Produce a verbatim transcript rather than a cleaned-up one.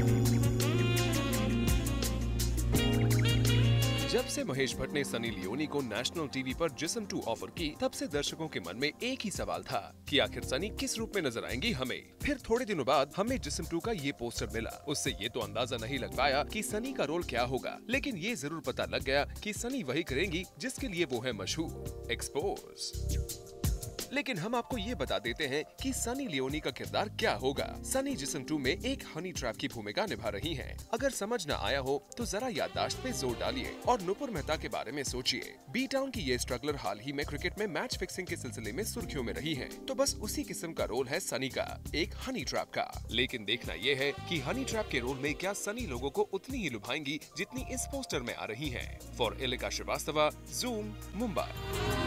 जब से महेश भट्ट ने सनी लियोनी को नेशनल टीवी पर जिस्म टू ऑफर की, तब से दर्शकों के मन में एक ही सवाल था कि आखिर सनी किस रूप में नजर आएंगी हमें। फिर थोड़े दिनों बाद हमें जिस्म टू का ये पोस्टर मिला। उससे ये तो अंदाजा नहीं लग पाया कि सनी का रोल क्या होगा, लेकिन ये जरूर पता लग गया कि सनी वही करेंगी जिसके लिए वो है मशहूर, एक्सपोज। लेकिन हम आपको ये बता देते हैं कि सनी लियोनी का किरदार क्या होगा। सनी जिस्म टू में एक हनी ट्रैप की भूमिका निभा रही हैं। अगर समझ न आया हो तो जरा याददाश्त पे जोर डालिए और नुपुर मेहता के बारे में सोचिए। बी टाउन की ये स्ट्रगलर हाल ही में क्रिकेट में मैच फिक्सिंग के सिलसिले में सुर्खियों में रही है, तो बस उसी किस्म का रोल है सनी का, एक हनी ट्रैप का। लेकिन देखना ये है कि हनी ट्रैप के रोल में क्या सनी लोगों को उतनी ही लुभाएंगी जितनी इस पोस्टर में आ रही है। For Alika Srivastava, Zoom, Mumbai.